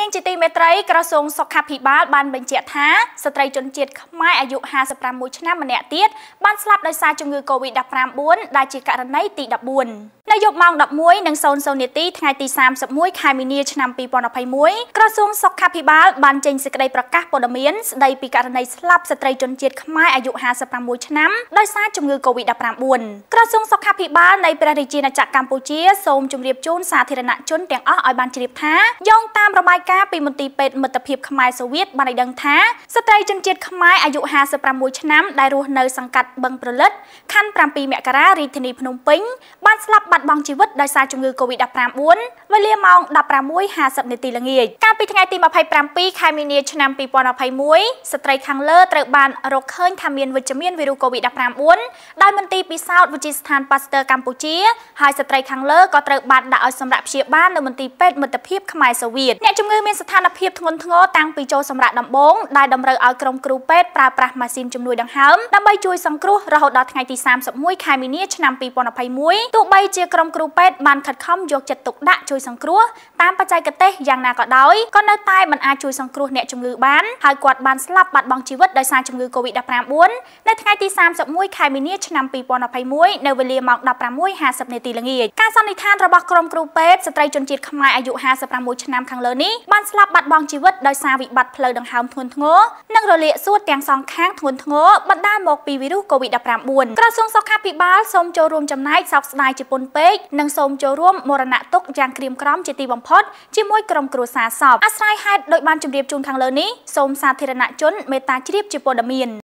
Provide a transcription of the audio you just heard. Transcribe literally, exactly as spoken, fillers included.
ងជាទីមេត្រីក្រសួងសុខាភិបាលបានបញ្ជាក់ថាស្ត្រីជនជាតិខ្មែរអាយុห้าสิบប្រាំមួយឆ្នាំម្នាក់ទៀតបានស្លាប់ដោយសារជំងឺ COVID ដប់ប្រាំបួន ដែលជាករណីទីដប់បួន នៅយប់ម៉ោងដប់មួយ និងศูนย์ศูนย์នាទីថ្ងៃទីសាមសិបមួយខែមីនាឆ្នាំពីរពាន់ម្ភៃមួយក្រសួងសុខាភិបាលបានចេញសេចក្តីប្រកាសព័ត៌មានស្តីពីករណីស្លាប់ស្ត្រីជនជាតិខ្មែរអាយុห้าสิบប្រាំមួយឆ្នាំដោយសារជំងឺ COVID ដប់ប្រាំបួន ក្រសួងសុខាភិបាលនៃព្រះរាជាណាចក្រកម្ពុជាសូមជម្រាបជូនសាធារណជនទាំងអស់ឲ្យបានជ្រាបថាយោងតាមរបាយការណ៍ពីមន្ទីរពេទ្យមិត្តភាពខ្មែរសូវៀតបានឲ្យដឹងថាស្ត្រីជនជាតិខ្មែរអាយុห้าสิบប្រាំមួយឆ្នាំដែលរស់នៅសង្កាត់បឹងប្រលិតខណ្ឌប្រាំពីរមករារាជធានីភ្នំពេញបានស្លាប់បាត់បង់ជីវិតដោយសារជំងឺ COVID ដប់ប្រាំបួន វេលាម៉ោងដប់ប្រាំមួយហាសិបនាទីល្ងាចកាលពីថ្ងៃទីម្ភៃប្រាំពីរខែមីនាឆ្នាំពីរពាន់ម្ភៃមួយស្ត្រីខាងលើត្រូវបានរកឃើញថាមានវិជ្ជមានវីរុស COVID ដប់ប្រាំបួន ដោយមន្ទីរពិសោធន៍វិទ្យាស្ថានប៉ាស្ទ័រកម្ពុជាហើយស្ត្រីខាងលើក៏ត្រូវបានដាក់ឲ្យសម្រាប់ព្យាបាលនៅមន្ទីរពេទ្យមិត្តភាពខ្មែរសូវៀតអ្នកជំងឺមានស្ថានភាពធ្ងន់ធ្ងរតាំងពីចូលសម្រាប់ដំបូងដែលតម្រូវឲ្យក្រុមគ្រូពេទ្យប្រើប្រាស់ម៉ាស៊ីនជំនួយដង្ហើមដើម្បីជួយសង្គ្រោះរហូតដល់ថ្ងៃទីសាមសិបមួយខែមីនាឆ្នាំពីរពាន់ម្ភៃមួយទោះបីជាក្រុមគ្រូពេទ្យបានខិតខំយកចិត្តទុកដាក់ជួយសង្គ្រោះតាមបច្ចេកទេសយ៉ាងណាក៏ដោយក៏នៅតែមិនអាចជួយសង្គ្រោះអ្នកជំងឺបានហើយគាត់បានស្លាប់បាត់បង់ជីវិតដោយសារជំងឺ COVID ដប់ប្រាំបួន នៅថ្ងៃទីសាមសិបមួយខែមីនាឆ្នាំពីរពាន់ម្ភៃមួយនៅវេលាម៉ោងដប់ប្រាំមួយហាសិបនាទីល្ងាចការសន្និដ្ឋានរបស់ក្រុមគ្រូពេទ្យស្ត្រីជនជាតិខ្មែរអាយុห้าสิบប្រាំមួយឆ្នាំខាងលើនេះបានស្លាប់បាត់បង់ជីវិតដោយសារវិបត្តិផ្លូវដង្ហើមធ្ងន់ធ្ងរនិងរលាកសួតទាំងសងខាងធ្ងន់ធ្ងរបណ្ដាលមកពីវីរុស COVID ដប់ប្រាំបួន ក្រសួងសុខាភិបាលសូមចូលរួមចំណែកសោកស្ដាយជាពន់ពេកនិងសូមចូលរួមមរណទុក្ខយ៉ាងក្រៀមក្រំជាទីបំផុតជាមួយក្រុមគ្រួសារសពអាស្រ័យហេតុដោយបានជម្រាបជូនខាងលើនេះសូមសាធារណជនមេត្តាជ្រាបជាព័ត៌មាន